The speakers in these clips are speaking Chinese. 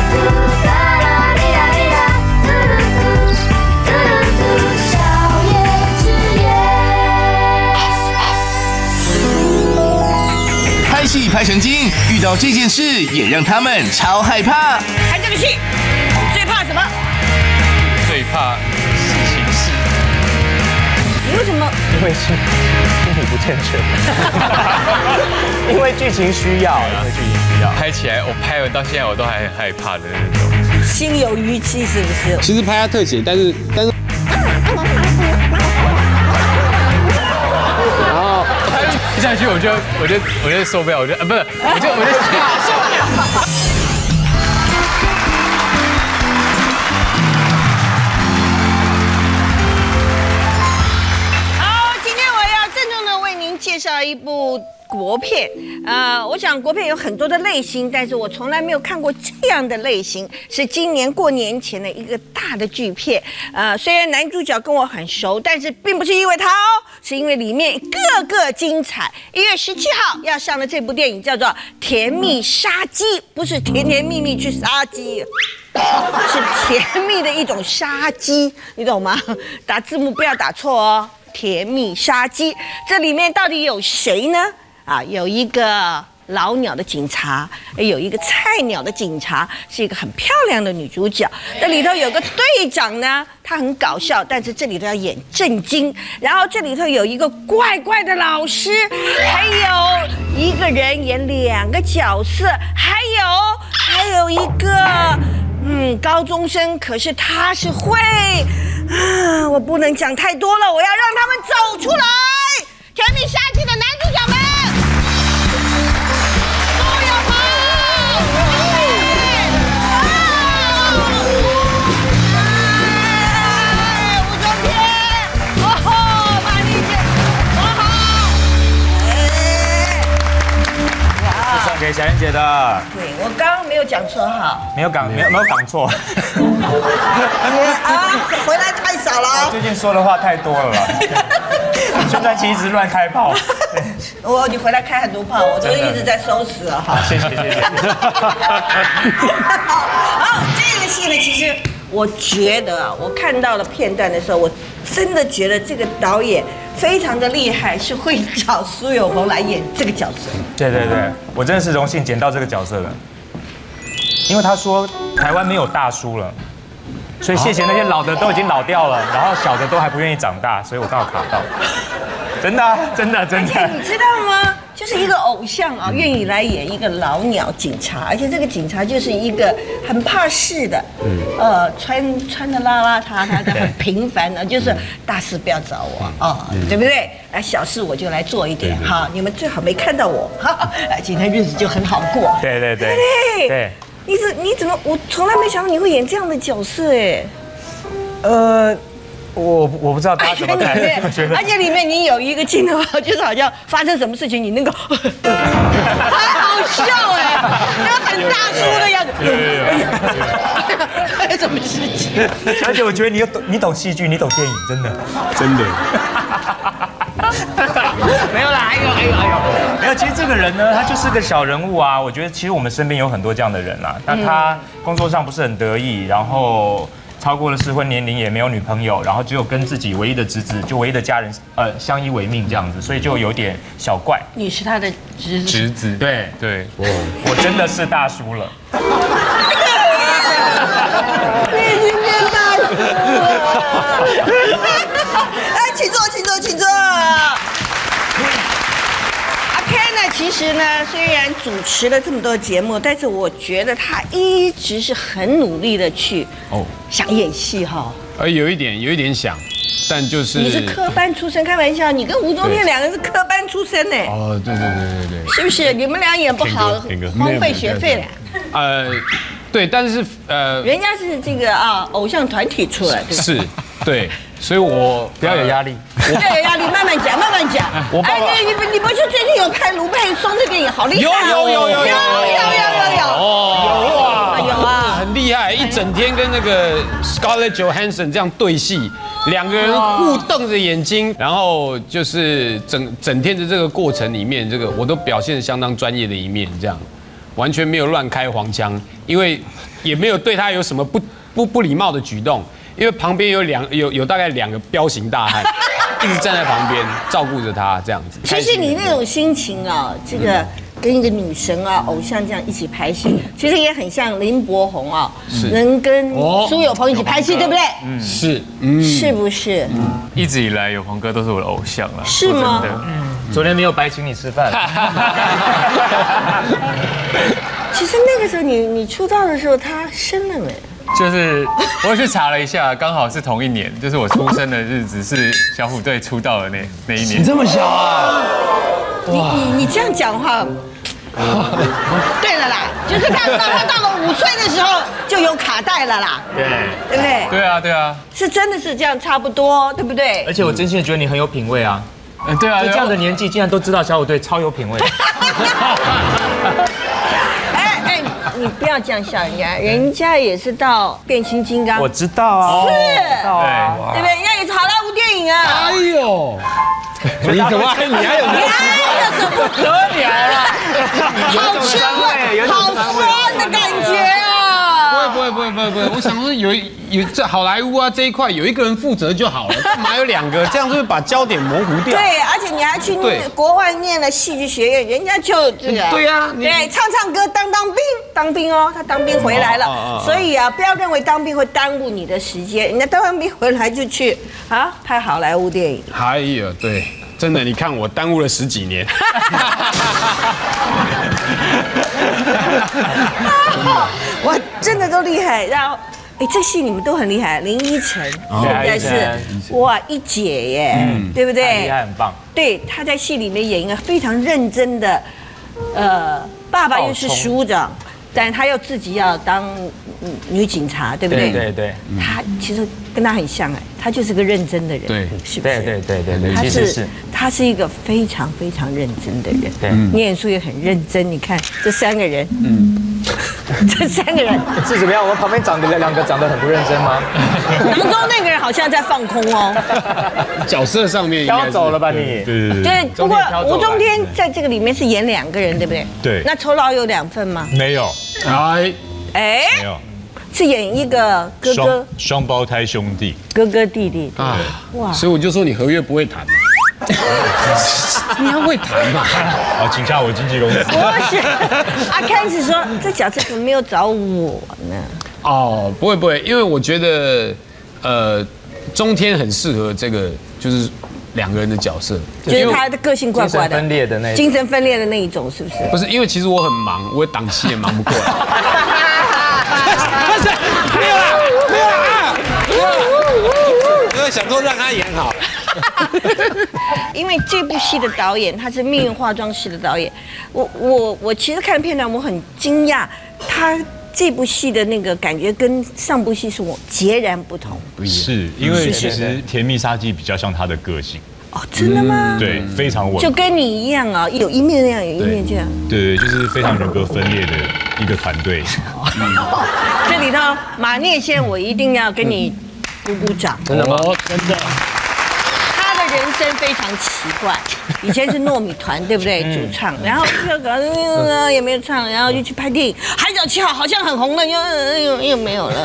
拍戏拍成精，遇到这件事也让他们超害怕。 看这个戏，最怕什么？ 最怕事情是， 你为什么？ 因为心理不健全，因为剧情需要， 拍起来我拍完到现在我都还很害怕的那种。 心有余悸是不是？ 其实拍他特写，但是，然后一下去我就受不了，我就受不了。 好，今天我要郑重的为您介绍一部国片。我想国片有很多的类型，但是我从来没有看过这样的类型，是今年过年前的一个大的巨片。虽然男主角跟我很熟，但是并不是因为他哦，是因为里面个个精彩。1月17号要上的这部电影叫做《甜蜜杀鸡》，不是甜甜蜜蜜去杀鸡，是甜蜜的一种杀鸡，你懂吗？打字幕不要打错哦。甜蜜杀鸡，这里面到底有谁呢？有一个老鸟的警察，有一个菜鸟的警察，是一个很漂亮的女主角。这里头有个队长呢，他很搞笑，但是这里头要演正经。然后这里头有一个怪怪的老师，还有一个人演2个角色，还有一个高中生，可是他是会我不能讲太多了，我要让他们走出来。甜蜜杀鸡的男主角们。 给小燕姐的， 对我刚刚没有讲错哈， 没有讲错。 回来太少了。 最近说的话太多了啦。宣传期一直乱开炮。 你回来开很多炮，我都一直在收拾了哈。 谢谢。 好，这个戏呢，其实我觉得我看到了片段的时候，我真的觉得这个导演非常的厉害，是会找苏有朋来演这个角色。 对，我真的是荣幸捡到这个角色的，因为他说台湾没有大叔了，所以谢谢那些老的都已经老掉了，然后小的都还不愿意长大，所以我刚好卡到。真的。而且你知道吗？就是一个偶像啊，愿意来演一个老鸟警察，而且这个警察就是一个很怕事的，穿的邋遢的，很平凡的，就是大事不要找我对不对？小事我就来做一点哈，你们最好没看到我哈，今天日子就很好过。对，你怎么？我从来没想到你会演这样的角色哎。 我不知道大家怎么看， 而且里面你有一个镜头，就是好像发生什么事情，你那个还好笑哎，那很大叔的样子。还有什么事情？ 而且我觉得你懂戏剧，你懂电影，真的。没有啦，哎呦，没有。其实这个人呢，他就是个小人物啊。我觉得其实我们身边有很多这样的人啦。那他工作上不是很得意，然后超过了适婚年龄，也没有女朋友，然后只有跟自己唯一的侄子，就唯一的家人，相依为命这样子，所以就有点小怪。 你是他的侄子？ 对，我真的是大叔了。 你已经变大叔了。来，请坐。其实呢，虽然主持了这么多节目，但是我觉得他一直是很努力的去想演戏哈。 有一点想，但就是你是科班出身，开玩笑，你跟吴宗宪2个人是科班出身呢。 对， 是不是？你们俩演不好，荒废学费了。 对，但是人家是这个偶像团体出来的。 是，对。所以我不要有压力， 不要有压力，慢慢讲。 我爸爸， 你不是最近有看卢佩松的电影，好厉害！有很厉害，一整天跟那个 Scarlett Johansson 这样对戏，2个人互瞪着眼睛，然后就是整天的这个过程里面，这个我都表现得相当专业的一面，这样。 完全没有乱开黄腔，因为也没有对他有什么不礼貌的举动，因为旁边有大概2个彪形大汉一直站在旁边照顾着他这样子。 其实你那种心情啊，这个跟一个女神啊、偶像这样一起拍戏，其实也很像林柏宏啊，能跟苏有朋一起拍戏，对不对？ 是， 是不是？ 一直以来有朋哥都是我的偶像啦。 是吗？ 真的。 昨天没有白请你吃饭。 其实那个时候你出道的时候，他生了没？ 就是我去查了一下，刚好是同一年，就是我出生的日子是小虎队出道的那一年。 这么小啊？ 你这样讲话，对了啦，就是他到了5岁的时候就有卡带了啦，对不对？ 对啊， 是真的是这样差不多，对不对？ 而且我真心的觉得你很有品味啊。 对啊， 就这样的年纪竟然都知道小虎队，超有品味。 哎，你不要这样笑人家，人家也是到变形金刚， 我知道啊， 是， 对对不对？人家也是好莱坞电影啊。 哎呦，你怎么你还有？ 这是不得了了，好吃味，好酸的感觉啊！ 不会，我想说有这好莱坞啊这一块有一个人负责就好了，干嘛有2个？这样就会把焦点模糊掉。 对，而且你还去国外念了戏剧学院，人家就这个。 对呀， 对，唱歌，当兵哦，他当兵回来了，所以啊，不要认为当兵会耽误你的时间，人家当完兵回来就去拍好莱坞电影。 哎呀，对。真的，你看我耽误了10几年。 我真的都厉害。然后，这戏你们都很厉害，林依晨现在是哇一姐耶，对不对？ 厉害，很棒。 对，她在戏里面演一个非常认真的，爸爸又是署长，但她又自己要当女警察，对不对？ 对。 她其实跟她很像她就是个认真的人， 对， 是不是？ 对， 他是一个非常非常认真的人，对，念书也很认真。你看这3个人，这3个人是怎么样？我们旁边2个长得很不认真吗？ 当中那个人好像在放空哦。 角色上面飘走了吧你？ 对，不过吴中天在这个里面是演2个人，对不对？ 对。 那酬劳有2份吗？ 没有。 没有。 是演一个哥哥双胞胎兄弟， 哥哥弟弟啊，哇！所以我就说你合约不会谈嘛，你要会谈嘛。 好，请假我经纪公司。 不是，阿开始说这角色怎么没有找我呢？ 哦，不会，因为我觉得中天很适合这个，就是2个人的角色， 就是他的个性怪怪的，精神分裂的那一种，是不是？ 不是，因为其实我很忙，我档期也忙不过来。不是，没有啦，因为想说让他演好。 因为这部戏的导演他是《命运化妆师》的导演，我其实看片段我很惊讶，他这部戏的那个感觉跟上部戏是我截然不同。 是因为其实《甜蜜杀机》比较像他的个性。 哦，真的吗？ 对，非常稳， 就跟你一样啊，有一面那样，有一面这样。 对，就是非常人格分裂的一个团队。 这里头马念先，我一定要跟你鼓鼓掌。 真的吗？ 真的。 他的人生非常奇怪，以前是糯米团，对不对？主唱，然后也没有唱，然后就去拍电影《海角七号》，好像很红了，又没有了。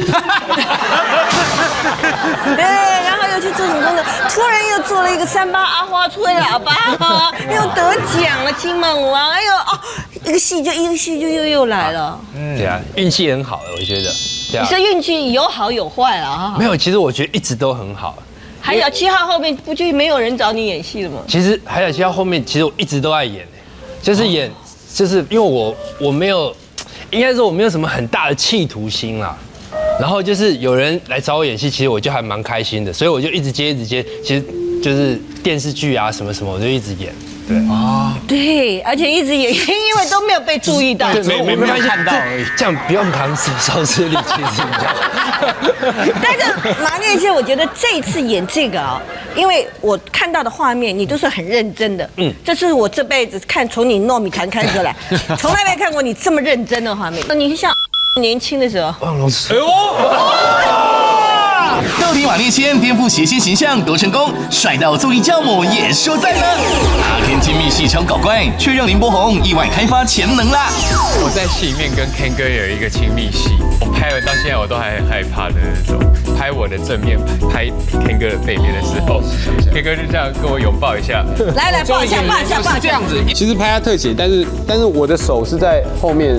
对，然后又去做什么工作？突然又做了一个38阿花吹喇叭，又得奖了金梦王，哎呦哦，一个戏就又来了。 对啊，运气很好，我觉得。 你是运气有好有坏了啊？ 没有，其实我觉得一直都很好。 海角七号后面不就没有人找你演戏了吗？ 其实海角七号后面，其实我一直都在演，就是因为我没有，应该说我没有什么很大的企图心啦。然后就是有人来找我演戏，其实我就还蛮开心的，所以我就一直接，其实就是电视剧啊什么，我就一直演。对啊， 对，而且一直演，因为都没有被注意到， 没看到而已。这样不用扛收视率，其实这样。 但是马念先，我觉得这次演这个啊，因为我看到的画面，你都是很认真的。这是我这辈子从你糯米团看出来，从来没看过你这么认真的画面。你像年轻的时候， 忘了。 对到底马念先颠覆谐星形象多成功，帅到综艺教母也说在呢。阿 Ken 亲密戏超搞怪，却让林柏宏意外开发潜能啦。 我在戏里面跟 Ken 哥有一个亲密戏，我拍了到现在我都还很害怕的那种。拍我的正面，拍 Ken 哥的背面的时候，Ken 哥就这样跟我拥抱一下。 来抱一下，抱一下，抱一下。 这样子，其实拍他特写，但是我的手是在后面。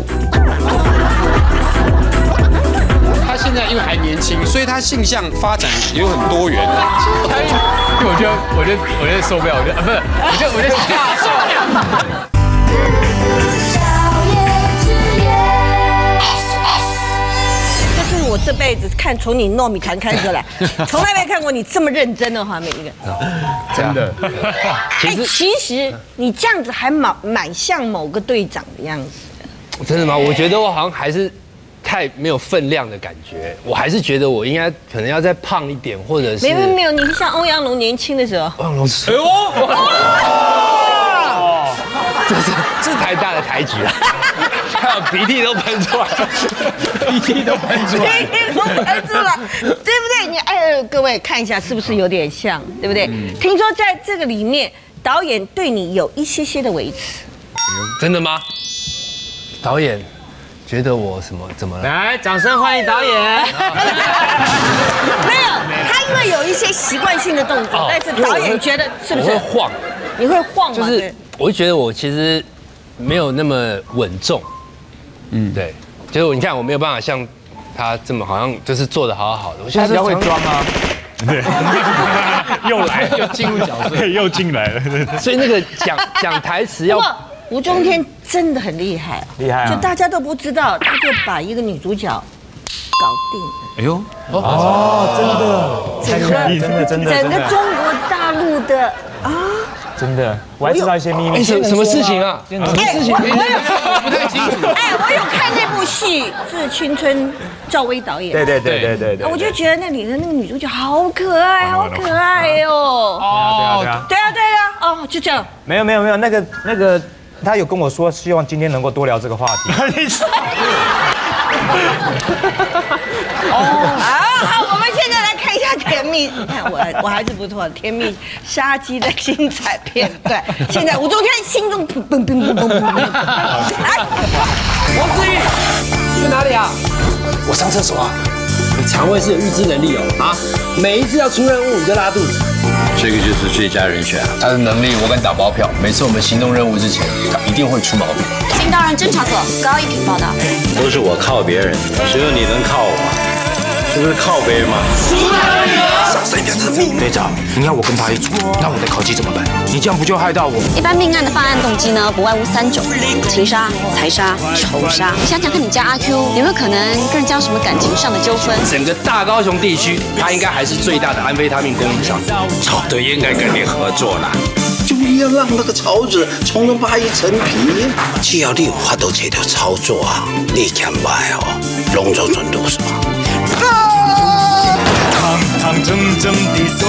他现在因为还年轻，所以他性向发展有很多元。 我就受不了，我就受不了。 这是我这辈子从你糯米团看出来，从来没看过你这么认真的画面一个。 真的。 其实你这样子还蛮像某个队长的样子。 真的吗？我觉得我好像还是太没有分量的感觉，我还是觉得我应该可能要再胖一点，或者是没有，你像欧阳龙年轻的时候。 欧阳龙是，哎呦，这是台大的抬举啊，鼻涕都喷出来，鼻涕都喷出来， 对不对？你各位看一下是不是有点像，对不对？听说在这个里面，导演对你有一些的维持。 真的吗？导演觉得我怎么了？ 来，掌声欢迎导演。 没有，他因为有一些习惯性的动作，但是导演觉得是不是？ 我会晃， 你会晃吗？ 就是我会觉得我其实没有那么稳重。对，就是你看我没有办法像他这么好像就是做得好好的。我现在比较会装啊。 对，又来， 又进入角色， 又进来了。 所以那个讲台词要。 吴中天真的很厉害， 厉害啊！ 就大家都不知道，他就把一个女主角搞定了。 哎呦， 真的， 整个中国大陆的啊， 真的，我还知道一些秘密。 什么事情啊？ 什么事情？ 我不太清楚。 我有看那部戏，是青春赵薇导演。 对。 我就觉得那里的那个女主角好可爱，好可爱哦。对啊，就这样。 没有，那个。他有跟我说，希望今天能够多聊这个话题。 好，我们现在来看一下《甜蜜》。你看我还是不错，《甜蜜杀机》的精彩片段。现在吴中天心中砰砰砰砰砰砰。来， 王志毅，去哪里啊？我上厕所啊。你肠胃是有预知能力哦，每一次要出任务你就拉肚子。 这个就是最佳人选啊！他的能力我敢打包票，每次我们行动任务之前，他一定会出毛病。 新当然侦查组高一平报道。 都是我靠别人，只有你能靠我吗？这不是靠别人吗？ 杀谁别成命！队长，你要我跟他一组，那我的考绩怎么办？你这样不就害到我？ 一般命案的犯案动机呢，不外乎3种：情杀、财杀、仇杀。你想想看，你家阿 Q 有没有可能跟人家有什么感情上的纠纷？ 整个大高雄地区，他应该还是最大的安非他命供应商。 曹德应该跟你合作啦，就要让那个曹子从容扒一层皮。只要你有法度找到操作啊，你讲白哦，拢做准度是吧？堂堂正正的走。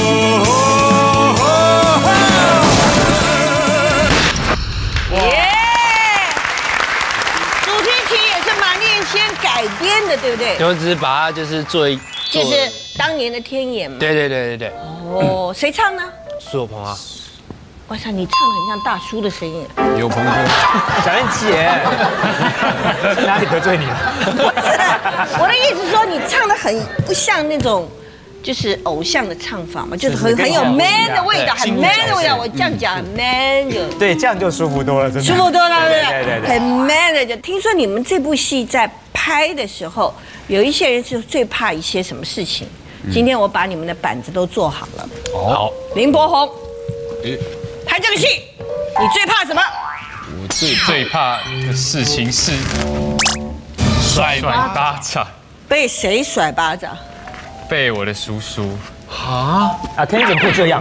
主题曲也是马念先改编的，对不对？ 就只是把它就是就是当年的天眼嘛。 对。 哦，谁唱呢？ 苏有朋啊。 我操，你唱得很像大叔的声音。 有朋哥， 小燕姐，哪里得罪你了？ 不是，我的意思说你唱得很不像那种，就是偶像的唱法嘛，就是很有 man 的味道，很 man 的味道。我这样讲很 man 的。 对，这样就舒服多了，真的。 舒服多了， 对， 很 man 的。就听说你们这部戏在拍的时候，有一些人是最怕一些什么事情。今天我把你们的板子都做好了。 好， 林柏宏。拍这个戏，你最怕什么？ 我最怕的事情是甩巴掌。 被谁甩巴掌？ 被我的叔叔。 天怎么会这样？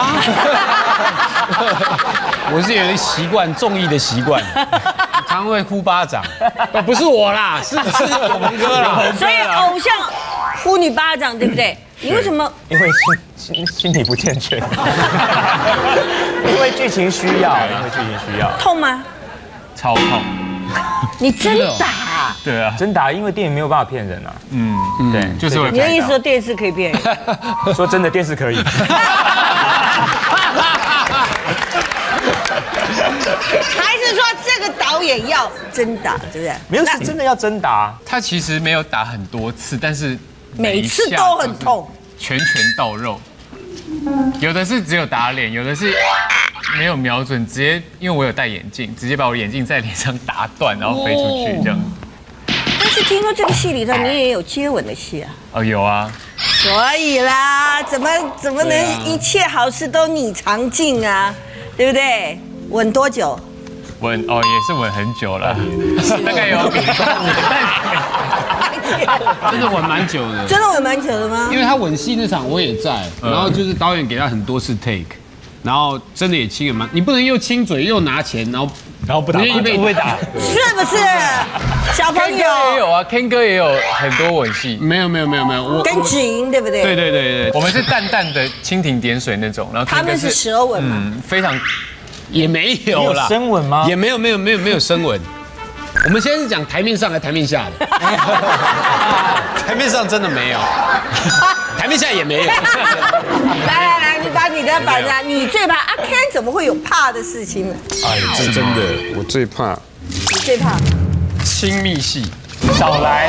我是有一个习惯，综艺的习惯，常会呼巴掌。不是我啦，是有朋哥啦。 所以偶像呼你巴掌，对不对？你为什么？ 因为心理不健全，因为剧情需要， 痛吗？ 超痛。 你真打？ 打。 对啊，真打，因为电影没有办法骗人啊。对， 就是你的意思说电视可以骗人？ 说真的，电视可以。 还是说这个导演要真打，对不对？ 没有，是真的要真打。 他其实没有打很多次，但是每次都很痛， 拳到肉。有的是只有打脸，有的是没有瞄准，直接因为我有戴眼镜，直接把我眼镜在脸上打断，然后飞出去这样。 但是听说这个戏里头你也有接吻的戏啊？ 哦，有啊。 所以啦，怎么能一切好事都你常进啊？对不对？吻多久？ 吻也是吻很久了，大概有3年。 真的吻蛮久的。 真的吻蛮久的吗？ 因为他吻戏那场我也在，然后就是导演给他很多次 take， 然后真的也亲了蛮。你不能又亲嘴又拿钱，然后不打，不会打， 是不是？小朋友 Ken 哥也有啊 ，Ken 哥也有很多吻戏。 没有，我跟芷莹对不对？ 对， 我们是淡淡的蜻蜓点水那种，然后他们是舌吻嘛， 非常也没有啦。 深吻吗？ 也没有深吻。我们现在是讲台面上还是台面下的？台面上真的没有，台面下也没有。 来，你把你的板子，你最怕阿 Ken 怎么会有怕的事情呢？ 哎，是真的，我最怕。 你最怕亲密戏， 少来。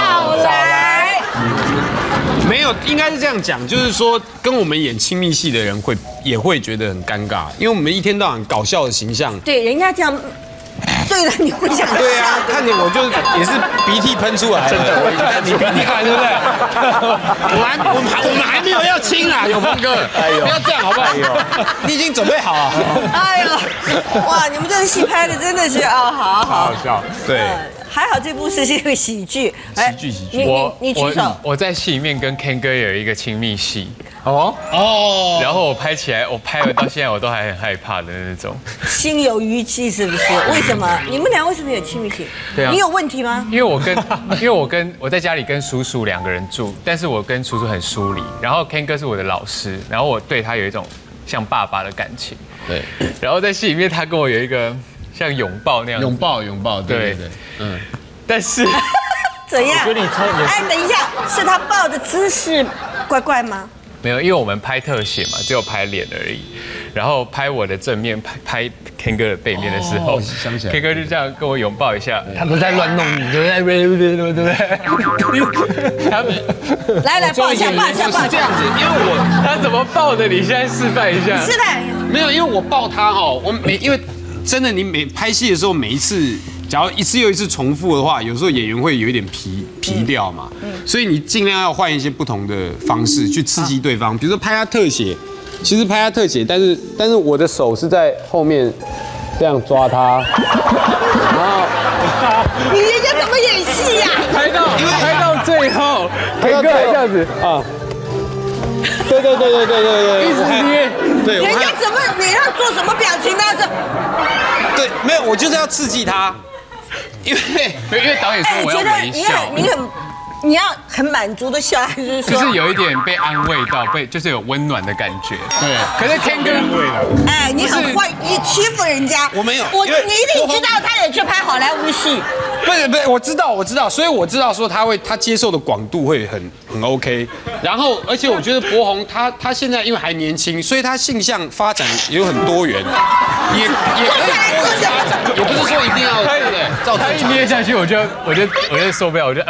没有，应该是这样讲，就是说跟我们演亲密戏的人也会觉得很尴尬，因为我们一天到晚搞笑的形象。 对，人家这样。对了，你会想对啊，看见我就也是鼻涕喷出来，真的，你鼻涕来对不对？我们还没有要亲啦，永峰哥，不要这样好不好？你已经准备好了。 哎呦，哇，你们这个戏拍的真的是好笑， 对。 还好这部是一个喜剧， 喜剧。 你举手。 我在戏里面跟 Ken 哥有一个亲密戏。然后我拍了到现在我都还很害怕的那种。 心有余悸是不是？为什么？你们俩为什么有亲密戏？ 对啊。 你有问题吗？ 因为我在家里跟叔叔2个人住，但是我跟叔叔很疏离。然后 Ken 哥是我的老师，然后我对他有一种像爸爸的感情。对。然后在戏里面他跟我有一个像拥抱那样。拥抱，对。但是怎样？我觉得你等一下，是他抱的姿势怪怪吗？ 没有，因为我们拍特写嘛，只有拍脸而已。然后拍我的正面，拍 Ken 哥的背面的时候，Ken 哥就这样跟我拥抱一下。 他都在乱弄你，对不对？ 他们来抱一下， 是这样子，因为他怎么抱的？你现在示范一下。 示范。 没有，因为我抱他因为真的你拍戏的时候每一次。假如一次又一次重复的话，有时候演员会有一点疲掉嘛，所以你尽量要换一些不同的方式去刺激对方，比如说拍他特写，其实拍他特写，但是我的手是在后面这样抓他，然后你人家怎么演戏呀？ 拍到最后，Ken哥这样子啊， 对， 一直捏， 对， 人家怎么脸上做什么表情呢？ 对，没有，我就是要刺激他。因为导演说我要微笑， 你要很满足的笑，还是说就是有一点被安慰到，就是有温暖的感觉。对，可是 Ken 哥， 你很坏，你欺负人家。 我没有， 你一定知道他也去拍好莱坞戏。 不是，我知道，所以我知道说他接受的广度会很 OK。然后，而且我觉得柏宏他现在因为还年轻，所以他性向发展也有很多元，也不是说一定要对不对？ 他一捏下去，我就受不了，我就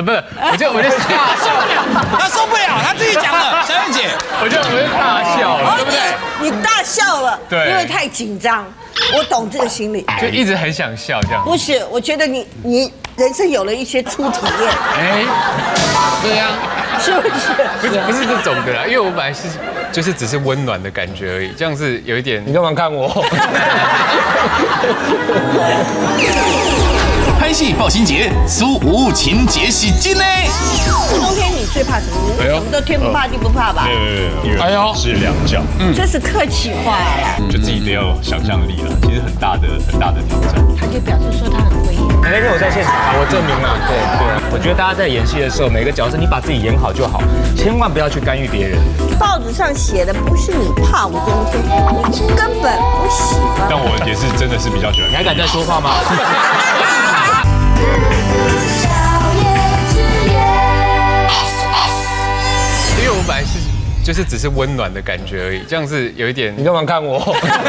他受不了，他自己讲了，小燕姐， 我就大笑了，对不对？ 你大笑了， 对， 因为太紧张，我懂这个心理， 就一直很想笑这样。 不是，我觉得你人生有了一些初体验。 对呀， 是不是？ 不是这种的啦，因为我本来就是只是温暖的感觉而已，这样是有一点。 你干嘛看我？ 拍戏报新节，苏武情节喜金呢。 冬天你最怕什么？你什么都天不怕地不怕吧？ 没有，是两脚。 这是客气话呀。 就自己得要有想象力了，其实很大的挑战。 他就表示说他很会演。 那天我在现场，我证明了，对，我觉得大家在演戏的时候，每个角色你把自己演好就好，千万不要去干预别人。 报纸上写的不是你怕我冬天，你根本不喜欢。 但我也是真的是比较喜欢。 你还敢再说话吗？ 就是只是温暖的感觉而已，这样是有一点。 你干嘛看我？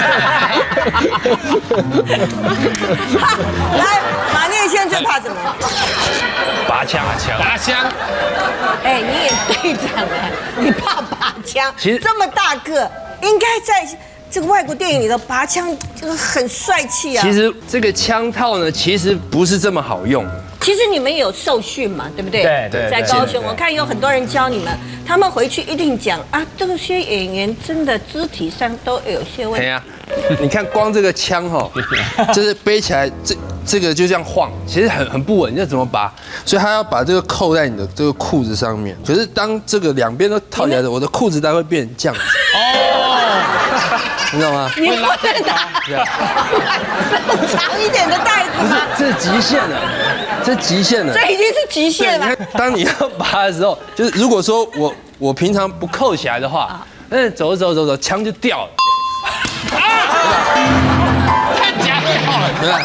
来，马念先最怕什么？ 拔枪。 哎，你演队长哎，你怕拔枪？ 其实这么大个，应该在这个外国电影里头拔枪，这个很帅气啊。 其实这个枪套呢，其实不是这么好用。 其实你们有受训嘛，对不对？ 对， 在高雄，我看有很多人教你们，他们回去一定讲啊，这些演员真的肢体上都有些问题。 对呀，你看光这个枪哈，就是背起来这个就这样晃，其实很不稳，要怎么拔？所以他要把这个扣在你的这个裤子上面。可是当这个两边都套起来的，我的裤子它会变成这样子。你知道吗？ 你不能拿长一点的袋子吗？ 这是极限了，这极限了。 这已经是极限了。 当你要拔的时候，就是如果说我平常不扣起来的话，那走，枪就掉了。 太假掉了， 对吧？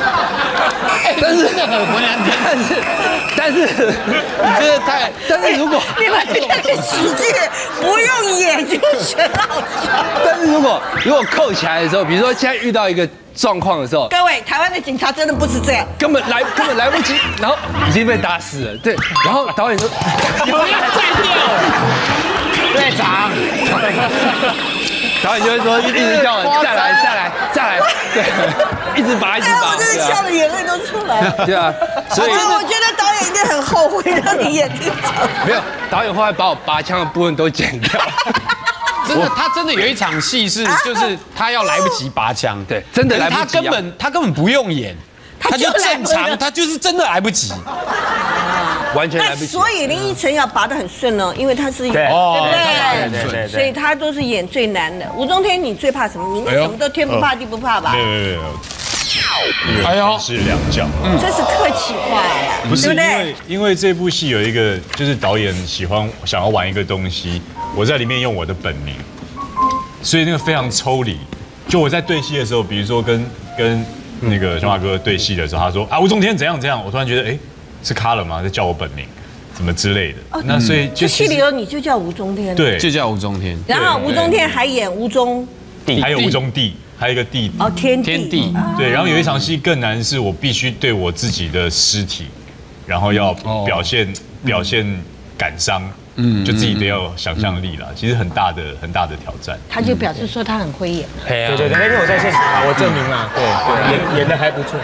但是你这个太，但是如果你们这个喜剧不用演就很好笑。 但是如果扣起来的时候，比如说现在遇到一个状况的时候， 各位台湾的警察真的不是这样， 根本来不及，然后已经被打死了。对，然后导演说有人站掉了， 队长。 导演就会说一直叫我再来，对，一直拔。 我真的笑的眼泪都出来了。 对啊，所以我觉得导演一定很后悔让你演这场。 没有，导演后来把我拔枪的部分都剪掉。 真的，他真的有一场戏是，就是他要来不及拔枪， 对，真的来不及。 他根本不用演，他就正常，他就是真的来不及。 完全来不及。 所以林依晨要拔得很顺哦，因为他是对不对？所以他都是演最难的。吴宗天，你最怕什么？你应该什么都天不怕地不怕吧？ 没有。哎呦，是两脚。 这是客气话呀， 不是因为这部戏有一个就是导演想要玩一个东西，我在里面用我的本名，所以那个非常抽离。就我在对戏的时候，比如说跟那个熊大哥对戏的时候，他说啊吴宗天怎样，我突然觉得哎。是卡了吗？在叫我本名，怎么之类的？那所以就戏里头你就叫吴宗天， 对， 就叫吴宗天。 然后吴宗天还演吴宗弟，还有吴宗弟，还有一个弟哦，天地。 对，然后有一场戏更难，是我必须对我自己的尸体，然后要表现感伤。就自己得要有想象力啦，其实很大的挑战。 他就表示说他很会演。 对，那天我在现场啊，我证明了，对，演得还不错。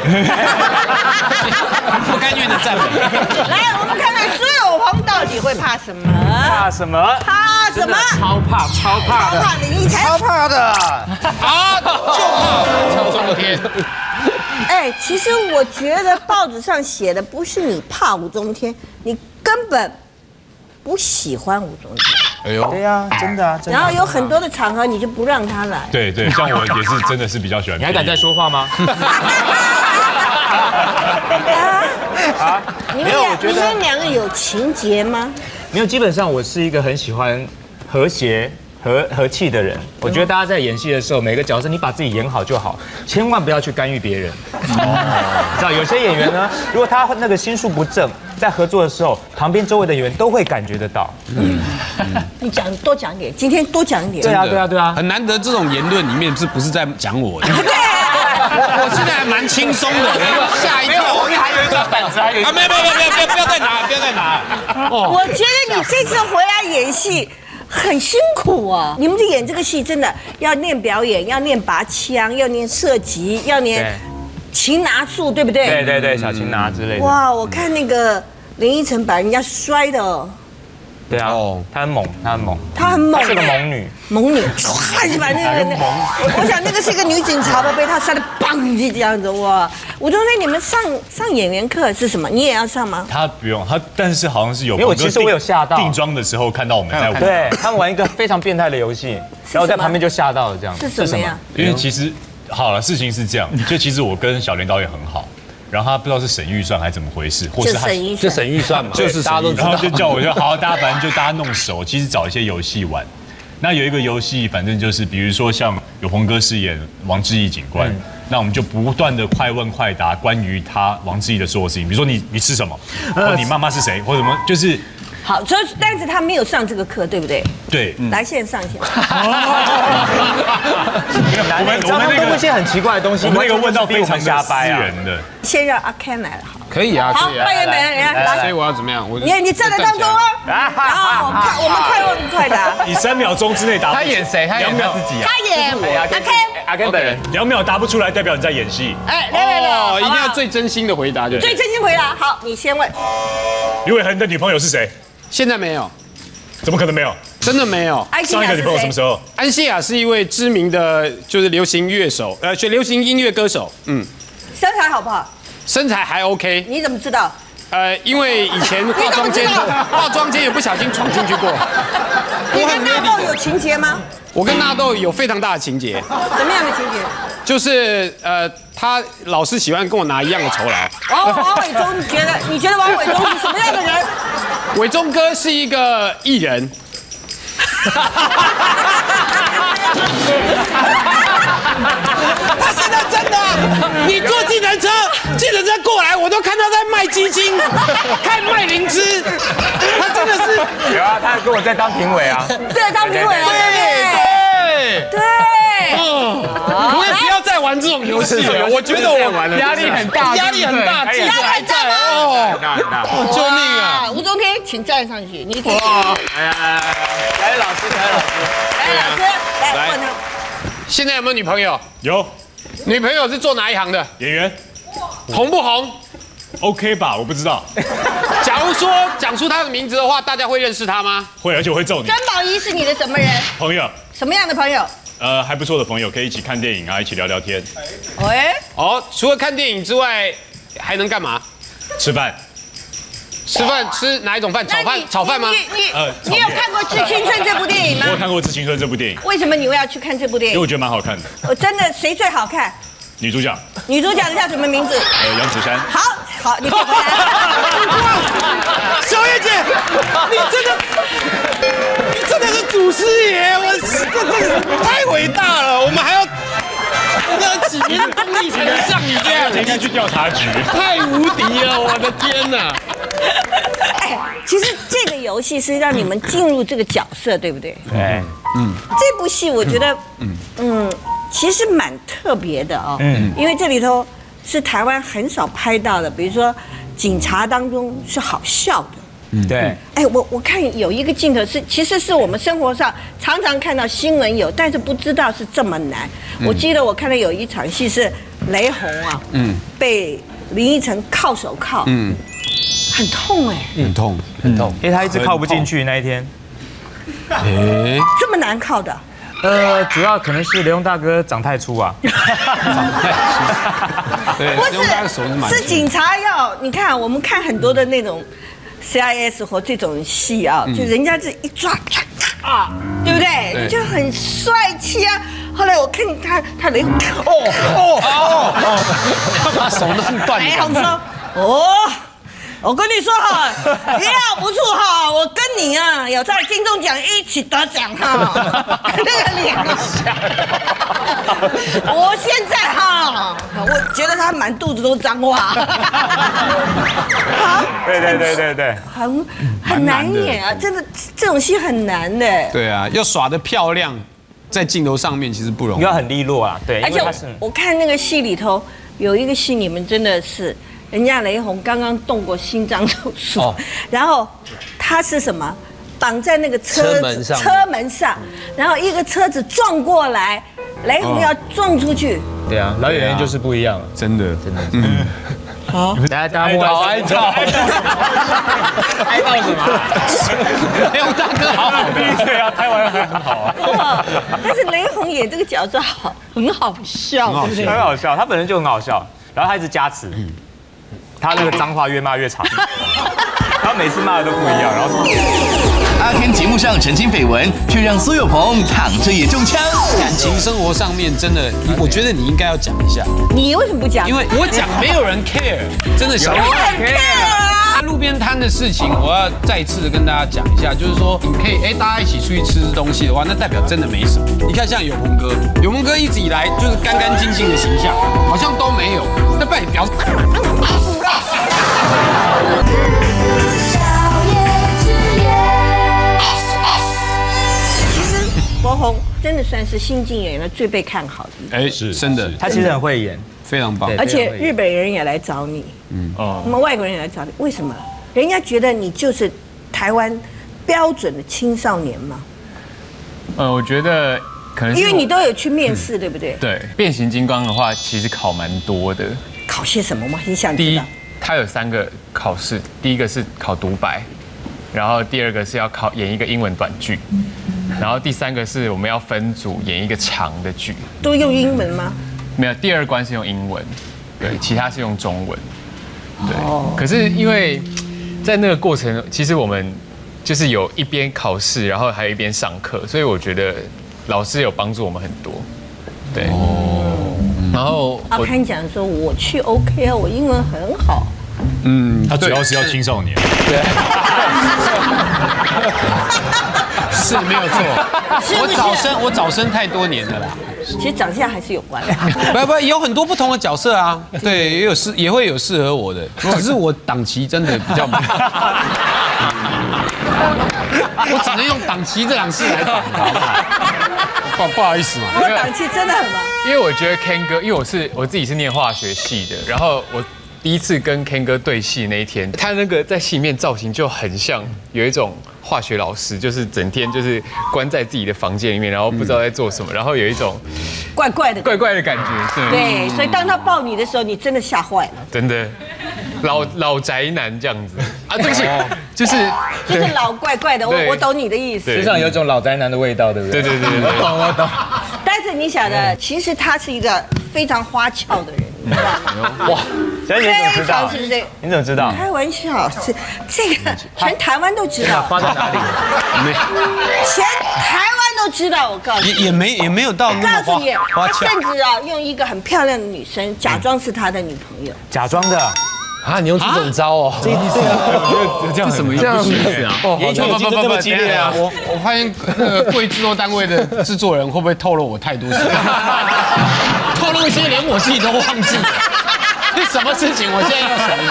不甘愿的赞美。 来，我们看看苏有朋到底会怕什么？ 怕什么？ 怕什么？ 超怕林依晨， 超怕的啊！就怕吴宗天。 哎，其实我觉得报纸上写的不是你怕吴宗天，你根本不喜欢吴宗天。 哎呦， 对呀，真的啊。 然后有很多的场合你就不让他来。 对，像我也是真的是比较喜欢。 你还敢再说话吗？ 你们两个有情节吗？ 没有，基本上我是一个很喜欢和谐和气的人。我觉得大家在演戏的时候，每个角色你把自己演好就好，千万不要去干预别人。知道有些演员呢，如果他那个心术不正，在合作的时候，旁边周围的演员都会感觉得到。 你多讲一点，今天多讲一点。 对啊， 很难得这种言论里面不是在讲我的。我现在还蛮轻松的，吓一跳。 后面还有一个板子，还有一个。 没有，不要再拿。 我觉得你这次回来演戏很辛苦啊！你们去演这个戏，真的要练表演，要练拔枪，要练射击，要练擒拿术，对不对？ 对，小擒拿之类的。 哇，我看那个林依晨把人家摔的。 对啊，她很猛， 她是个猛女， 唰就把那个，我想那个是一个女警察吧，被她摔得砰就这样子哇！吴宗天，你们上演员课是什么？你也要上吗？ 他不用，但是好像是有， 因为其实我有吓到， 定妆的时候看到我们在玩， 对他们玩一个非常变态的游戏，然后在旁边就吓到了这样。 是什么呀？ 因为其实好了，事情是这样，就其实我跟小莲导演很好。然后他不知道是省预算还是怎么回事，或是就省预算嘛， 就是大家都知道，然后就叫我就好，大家反正就大家弄熟，其实找一些游戏玩。那有一个游戏，反正就是比如说像有鹏哥饰演王志毅警官，那我们就不断的快问快答关于王志毅的所有事情，比如说你吃什么，或你妈妈是谁，或什么，就是好，所以但是他没有上这个课，对不对？ 对， 来，现在上一下。 我们那个问一些很奇怪的东西， 我们那个问到非常瞎掰啊。 先让阿 Ken 来了，好。 可以啊， 好，扮演本人来。 所以我要怎么样？ 你站在当中哦，然后我们快的。 你3秒钟之内答。 他演谁？他演他自己啊。 他演阿 Ken 本人。 2秒答不出来，代表你在演戏。 哎，来， 一定要最真心的回答， 最真心回答。好，你先问。 刘伟恒的女朋友是谁？ 现在没有。 怎么可能没有？ 真的没有。 上一个女朋友什么时候？ 安西亚是一位知名的，就是流行乐手，流行音乐歌手。 身材好不好？ 身材还 OK。 你怎么知道？ 因为以前化妆间也不小心闯进去过。 你跟纳豆有情节吗？ 我跟纳豆有非常大的情节。 什么样的情节？ 就是他老是喜欢跟我拿一样的酬劳。 王伟忠，你觉得王伟忠是什么样的人？ 伟忠哥是一个艺人。他现在真的，你坐计程车过来，我都看到在卖鸡精，卖灵芝。他真的是有啊，他还跟我在当评委啊。 对，当评委啊，对。 可不可以不要再玩这种游戏了？我觉得我压力很大，压力很大， 压力很大吗？ 救命啊！ 吴宗天，请站上去，你请。来， 老师， 来问他。 现在有没有女朋友？ 有。 女朋友是做哪一行的？ 演员。 红不红 ？OK 吧，我不知道。 假如说讲出她的名字的话，大家会认识她吗？ 会，而且我会揍你。 曾宝仪是你的什么人？ 朋友。 什么样的朋友？ 还不错的朋友，可以一起看电影啊，一起聊聊天。 喂。 除了看电影之外，还能干嘛？ 吃饭。 吃饭吃哪一种饭？炒饭吗？ 你有看过《致青春》这部电影吗？ 我有看过《致青春》这部电影。 为什么你会要去看这部电影？ 因为我觉得蛮好看的。 真的，谁最好看？ 女主角。 女主角叫什么名字？ 杨子姗。 好，你可以回来。 小叶姐，你真的是祖师爷，我这太伟大了，我们还要几年的功力才能像你这样？ 今天去调查局， 太无敌了，我的天哪！ 其实这个游戏是让你们进入这个角色，对不对？ 对， 这部戏我觉得，其实蛮特别的哦。因为这里头是台湾很少拍到的，比如说警察当中是好笑的。 对。 我看有一个镜头是，其实是我们生活上常常看到新闻有，但是不知道是这么难。我记得我看到有一场戏是雷洪啊，被林依晨铐手铐，很痛很痛， 因为他一直铐不进去那一天。 这么难铐的？ 主要可能是雷洪大哥长太粗啊。 长太粗。对，雷洪大哥手是蛮粗。 是警察要你看，我们看很多的那种 CIS 或这种戏啊，就人家是一抓对不对？就很帅气啊。后来我看他雷洪， 他把手弄断。 雷洪说：“我跟你说哈，你要不错哈，我跟你啊有在金钟奖一起得奖哈。”那个脸啊，我现在哈，我觉得他满肚子都脏话。 对， 很难演啊，真的这种戏很难的。 对啊，要耍得漂亮，在镜头上面其实不容易。 要很利落啊，对。 而且我看那个戏里头有一个戏，你们真的是。人家雷洪刚刚动过心脏手术，然后他是什么？绑在那个车门上，然后一个车子撞过来，雷洪要撞出去。 对啊，老演员就是不一样了， 真的。 好， 大家摸哀悼什么？ 雷洪大哥好好， 对啊，台湾很好啊。 但是雷洪演这个角色很好笑，对不对？ 很好笑，他本身就很好笑，然后他一直加词。他那个脏话越骂越长，他每次骂的都不一样。然后阿 Ken 节目上澄清绯闻，却让苏有朋躺着也中枪。 感情生活上面真的，我觉得你应该要讲一下。 你为什么不讲？ 因为我讲没有人 care， 真的小我很 care 啊。 路边摊的事情，我要再一次的跟大家讲一下，就是说你可以大家一起出去吃东西的话，那代表真的没什么。你看像永鹏哥一直以来就是干干净净的形象，好像都没有，那代表。小叶之的算是新晋演员的最被看好的。 哎，是真的， 他其实很会演， 非常棒。 而且日本人也来找你，我们外国人也来找你，为什么？人家觉得你就是台湾标准的青少年吗？ 我觉得可能是因为你都有去面试，对不对？ 对，变形金刚的话，其实考蛮多的。 考些什么吗？你想第一知道？， 它有3个考试，第一个是考独白，然后第2个是要演一个英文短剧，然后第3个是我们要分组演一个长的剧。 都用英文吗？ 没有，第2关是用英文，对，其他是用中文。对，可是因为在那个过程，其实我们就是有一边考试，然后还有一边上课，所以我觉得老师有帮助我们很多。对，然后阿潘讲说我去 OK 啊，我英文很好。 他主要是要青少年。 对，是没有错。我早生太多年了啦。 其实长相还是有关的。 不，有很多不同的角色啊。对，也会有适合我的，只是我档期真的比较满。我只能用档期这2字来讲，不好意思嘛。 我档期真的很忙。 因为我觉得 Ken 哥，因为我自己是念化学系的，然后我第一次跟 Ken 哥对戏那一天，他那个在戏里面造型就很像有一种化学老师，就是整天就是关在自己的房间里面，然后不知道在做什么，然后有一种怪怪的感觉。 对，所以当他抱你的时候，你真的吓坏了。 真的，老宅男这样子啊，对不起，就是老怪怪的。我懂你的意思。 身上有一种老宅男的味道，对不对？ 对， 我懂。 但是你晓得，其实他是一个非常花俏的人，你知道吗？ 哇，小姐你怎么知道？ 是不是？ 你怎么知道？ 开玩笑，这个全台湾都知道。 花在哪里？ 全台湾都知道，我告诉你。 也没有到那么告诉你， 花俏。 他甚至用一个很漂亮的女生假装是他的女朋友。 假装的。 啊，你用这种招哦？ 对啊，这样什么意思啊？ 演艺圈竞争这么激烈啊！ 我发现贵制作单位的制作人会不会透露我太多事？透露一些连我自己都忘记。是什么事情？我现在要想。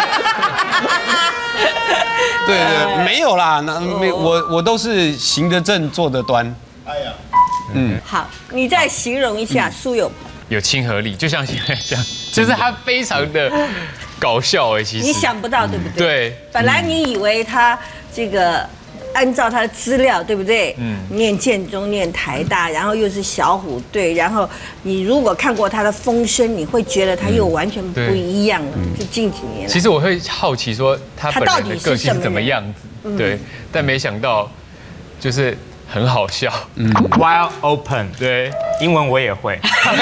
对，没有啦，我都是行得正，坐得端。哎呀， 好，你再形容一下苏有朋。 有亲和力，就像现在这样，就是他非常的搞笑其实你想不到对不对？ 对。 本来你以为他这个按照他的资料，对不对？念建中，念台大，然后又是小虎队，然后你如果看过他的风声，你会觉得他又完全不一样了。就近几年来。 其实我会好奇说他本人的个性是怎么样子，对，但没想到就是很好笑。 Wide open， 对， 英文我也会。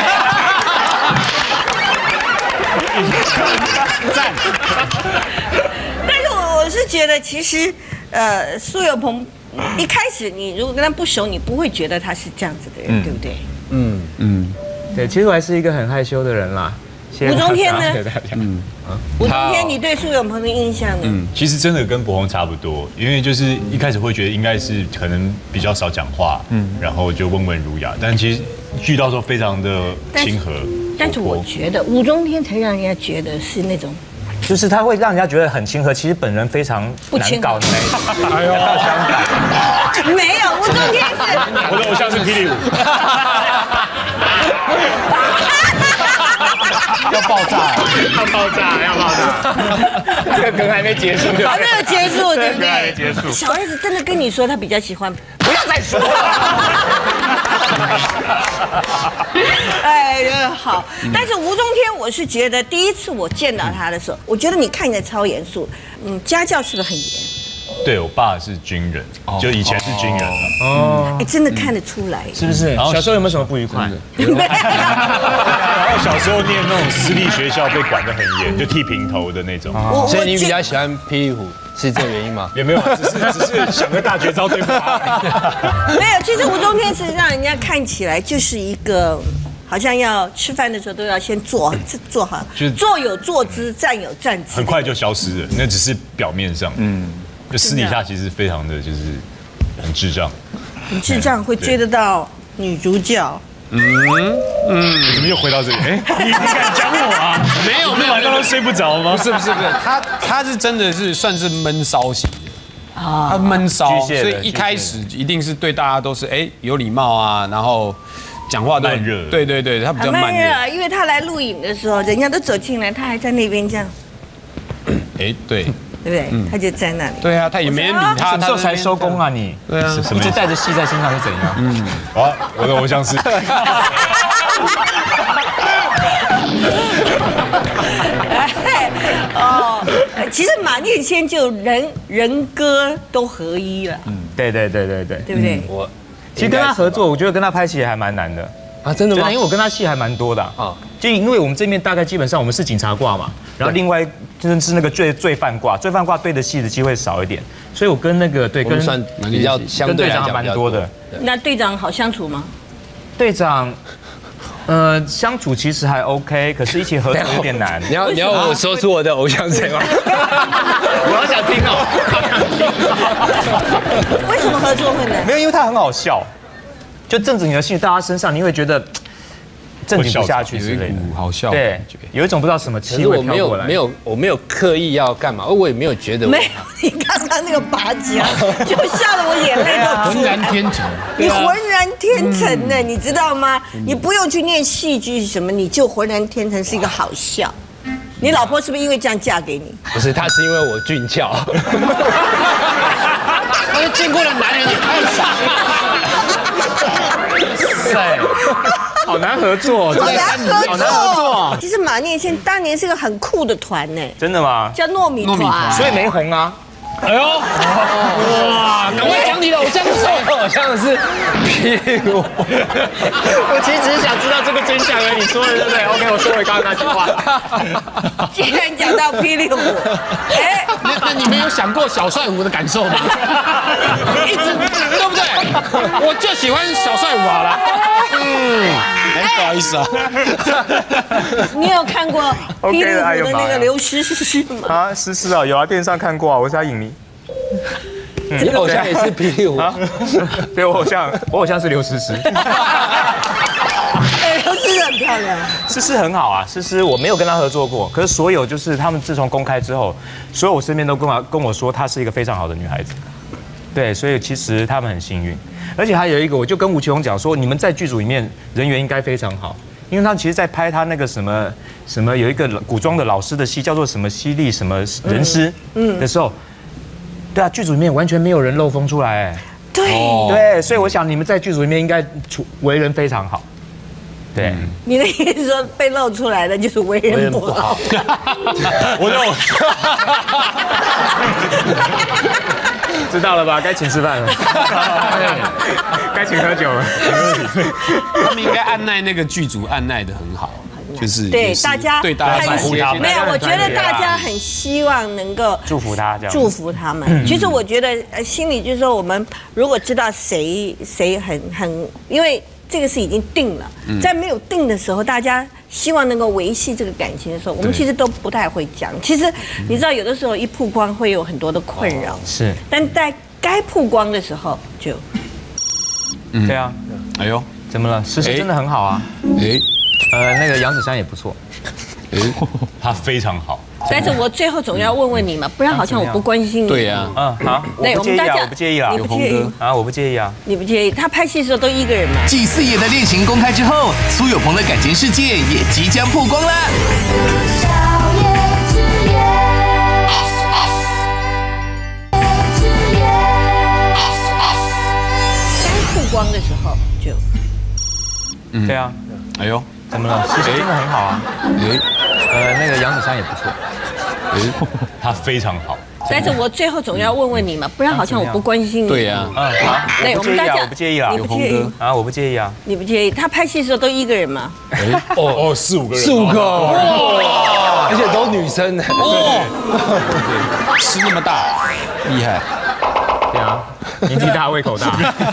赞。但是我是觉得，其实苏有朋一开始你如果跟他不熟，你不会觉得他是这样子的人，对不对？ 对，其实我还是一个很害羞的人啦。 吴宗天呢？吴宗天，你对苏有朋的印象呢？ 其实真的跟柏宏差不多，因为就是一开始会觉得应该是可能比较少讲话，然后就温文儒雅，但其实遇到时候非常的亲和。 但是我觉得吴宗天才让人家觉得是那种， 就是他会让人家觉得很亲和，其实本人非常难搞的那一种。哎呦，相反， 没有，吴宗天是我的偶像是霹雳舞。 要爆炸！ 要爆炸！ 这个梗还没结束， 还没有结束，对不对？ 还没结束。 小孩子真的跟你说他比较喜欢， 不要再说了。 哎，好。但是吴宗天，我是觉得第一次我见到他的时候，我觉得你看起来超严肃。家教是不是很严？ 对我爸是军人，就以前是军人哦。哎，真的看得出来， 是不是？小时候有没有什么不愉快？ 然后小时候念那种私立学校，被管得很严，就剃平头的那种。 所以你比较喜欢霹雳虎，是这个原因吗？ 也没有，只是想个大绝招对付他。 没有，其实吴宗天是让人家看起来就是一个。好像要吃饭的时候都要先做好，坐有坐姿，站有站姿， 很快就消失了。那只是表面上，就私底下其实非常的就是很智障， 很智障会追得到女主角。 怎么又回到这里？哎，你敢讲我啊？ 没有， 晚上都睡不着吗？ 不是，他是真的是算是闷骚型的。 他闷骚，所以一开始一定是对大家都是有礼貌啊，然后讲话都慢热， 对，他比较慢热啊，因为他来录影的时候，人家都走进来，他还在那边这样， 对。 对不对？他就在那里。 对啊，他也没人理他。 什么时候才收工啊你？ 对啊， 一直带着戏在身上是怎样？ 我的偶像是。 其实马念先就人歌都合一了。 对， 对不对？ 其实跟他合作，我觉得跟他拍戏还蛮难的啊，真的吗？ 因为我跟他戏还蛮多的啊。就因为我们这边大概基本上我们是警察挂嘛，然后另外就是那个罪犯挂，罪犯挂对的戏的机会少一点，所以我跟那个跟算比较相对来讲蛮多的。 那队长好相处吗？ 队长。相处其实还 OK， 可是一起合作有点难。 你要我说出我的偶像谁吗？ 我好想听哦。 为什么合作会难？ 没有，因为他很好笑，就正子你的戏到他身上，你会觉得正经不下去之类的， 好笑。 对，有一种不知道什么气味飘过来。 我没有刻意要干嘛，我也没有觉得。 没有，你看他那个拔脚，就吓得我眼泪都出来。 浑然天成， 你浑然天成的，你知道吗？你不用去念戏剧什么，你就浑然天成是一个好笑。你老婆是不是因为这样嫁给你？ 不是，她是因为我俊俏。 他就见过的男人也太少了。 好难合作， 好难合作。其实马念先当年是个很酷的团呢。 真的吗？ 叫糯米团， 所以没红啊。 哎呦，哇！赶快讲你的偶像是谁？偶像是霹雳舞。 我其实只是想知道这个真相而已，说了对不对 ？OK， 我收回刚刚那句话。 既然讲到霹雳舞， 那你没有想过小帅舞的感受吗？一直对不对？我就喜欢小帅舞好了。不好意思啊。 你有看过霹雳舞的那个刘诗诗吗？ 啊，诗啊，有啊，电视上看过啊，我是他影迷。 你偶像也是霹雳舞啊？ 对，我偶像是刘诗诗。 刘诗诗很漂亮。 诗诗很好啊，诗诗我没有跟她合作过，可是所有就是他们自从公开之后，所有我身边都跟我说她是一个非常好的女孩子。对，所以其实他们很幸运。而且还有一个，我就跟吴奇隆讲说，你们在剧组里面人缘应该非常好，因为他其实在拍他那个什么有一个古装的老师的戏，叫做什么犀利什么人师的时候，对啊，剧组里面完全没有人漏风出来，对，所以我想你们在剧组里面应该为人非常好。对， 你的意思说被露出来的就是为人不好？ 我就知道了吧？该请吃饭了，该请喝酒了。 他们应该按捺那个剧组，按捺得很好，就是对大家对大家保护他们。 没有，我觉得大家很希望能够祝福他，这样祝福他们。其实我觉得心里就是说，我们如果知道谁很，因为这个是已经定了，在没有定的时候，大家希望能够维系这个感情的时候，我们其实都不太会讲。其实你知道，有的时候一曝光会有很多的困扰， 是， 但在该曝光的时候就， 对啊， 哎呦， 怎么了？诗诗真的很好啊，那个杨子珊也不错， 他非常好。 但是我最后总要问问你嘛，不然好像我不关心你。 对呀， 好，我不介意啊，我不介意啦， 你不介意啊？我不介意啊， 你不介意？他拍戏的时候都一个人嘛。 继四爷的恋情公开之后，苏有朋的感情世界也即将曝光啦。 该曝光的时候就， 对啊， 哎呦， 怎么了？诗诗真的很好啊，那个杨子珊也不错， 他非常好。 但是我最后总要问问你嘛，不然好像我不关心你。 对呀， 好， 对，我们大家我不介意啦， 你不介意啊？我不介意啊， 你不介意？他拍戏的时候都一个人嘛。 哦，4、5个人 ，4、5个，而且都女生呢。 吃那么大，厉害。 对啊，年纪大，胃口大。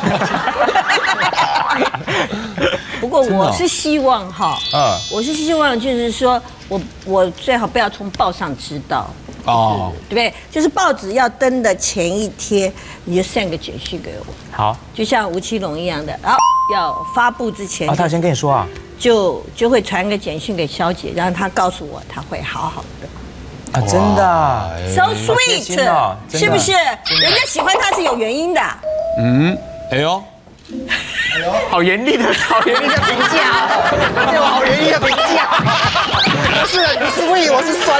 不过我是希望哈，我是希望就是说我最好不要从报上知道。哦，对不对？就是报纸要登的前一天，你就send个简讯给我。 好， 就像吴奇隆一样的，然后要发布之前， 他先跟你说啊， 就会传个简讯给肖姐，然后她告诉我她会好好的。 啊，真的 ，so sweet，是不是？人家喜欢他是有原因的。 哎呦， 好严厉的评价，对我好严厉的评价。不是 sweet， 我是酸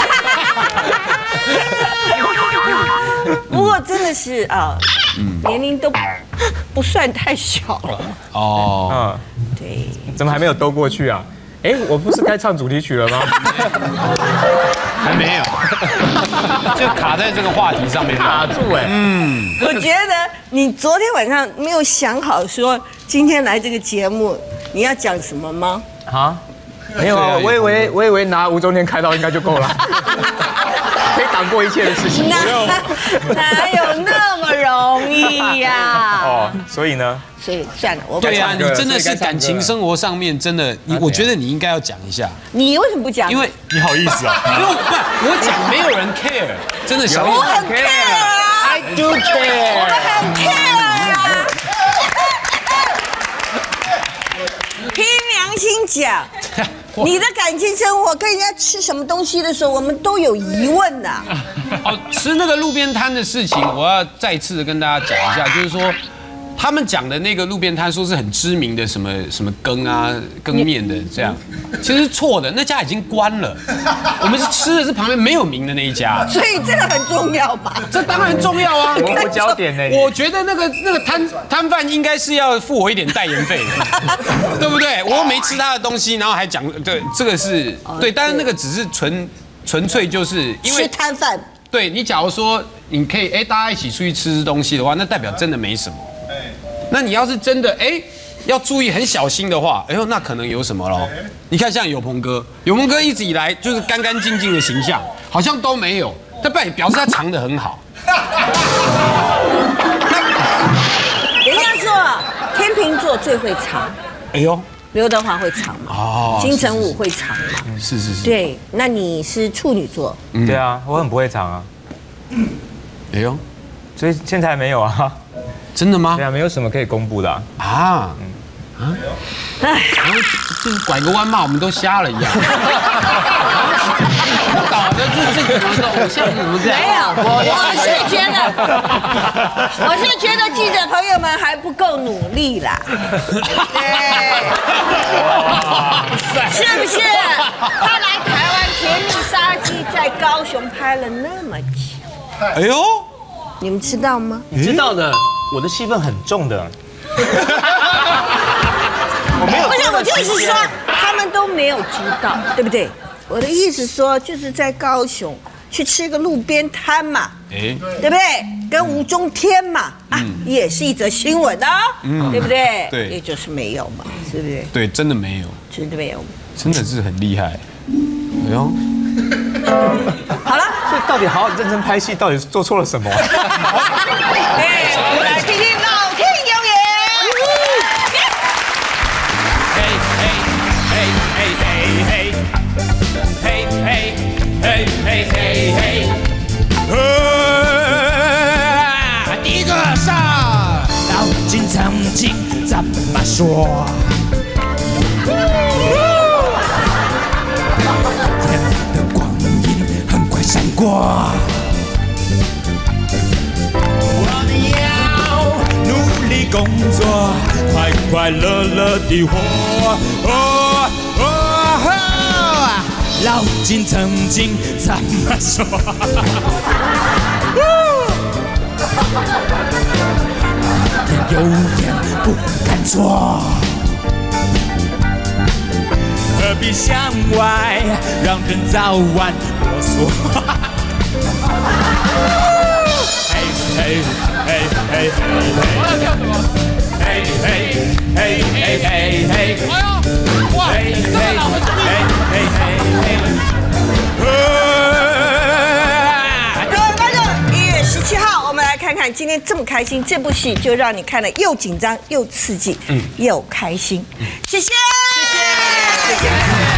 的。 不过真的是啊，年龄都不算太小了。 哦， 对， 怎么还没有兜过去啊？哎，我不是该唱主题曲了吗？ 还没有，就卡在这个话题上面卡住哎。 我觉得你昨天晚上没有想好说今天来这个节目你要讲什么吗？ 啊，没有啊，我以为拿吴宗宪开刀应该就够了，可以挡过一切的事情。 哪有那么容易呀？ 哦，所以呢？ 所以算了，我对啊，你真的是感情生活上面真的，我觉得你应该要讲一下。 你为什么不讲？ 因为你好意思啊？ 因为我讲没有人 care， 真的小我很 care 啊 ，I do care， 我很 care 啊。凭良心讲，你的感情生活跟人家吃什么东西的时候，我们都有疑问的。 哦，吃那个路边摊的事情，我要再次的跟大家讲一下，就是说。他们讲的那个路边摊说是很知名的什么羹啊羹面的这样，其实是错的，那家已经关了。我们是吃的是旁边没有名的那一家， 所以这个很重要吧？ 这当然重要啊！ 模糊焦点呢？ 我觉得那个摊贩应该是要付我一点代言费的，对不对？我又没吃他的东西，然后还讲对这个是对，但是那个只是纯粹就是因为吃摊贩。 对你假如说你可以大家一起出去吃东西的话，那代表真的没什么。那你要是真的要注意很小心的话，那可能有什么咯？你看像有朋哥一直以来就是干干净净的形象，好像都没有，但表示他藏得很好。 人家说天秤座最会藏，刘德华会藏嘛，金城武会藏嘛， 是。 对，那你是处女座， 对啊，我很不会藏啊。所以现在还没有啊。 真的吗？ 对啊，没有什么可以公布的啊。就是拐个弯嘛，我们都瞎了一样。搞的这怎么个偶像怎么这样？ 没有，我是觉得记者朋友们还不够努力啦。对，是不是？他来台湾《甜蜜杀机》在高雄拍了那么久。你们知道吗？ 你知道的，我的戏份很重的。我没有。 不是，我就是说，他们都没有知道，对不对？我的意思说，就是在高雄去吃个路边摊嘛，对不对？跟吴中天嘛，也是一则新闻啊，对不对？ 对， 也就是没有嘛，是不是？ 对，真的没有， 真的没有， 真的是很厉害。 好了，所以到底好好认真拍戏，到底做错了什么？我们来听听老天有眼。 第一个上，老金曾经怎么说？闪过，我们要努力工作，快快乐乐地活。老金曾经怎么说？有点不敢做。何必向外，让人早晚啰嗦。嘿嘿嘿嘿嘿我要跳什么？ 嘿嘿嘿嘿嘿嘿！ 哎呦，哇，这个老很注意。 各位观众，1月17号，我们来看看今天这么开心，这部戏就让你看了又紧张又刺激，又开心。谢谢。 谢谢。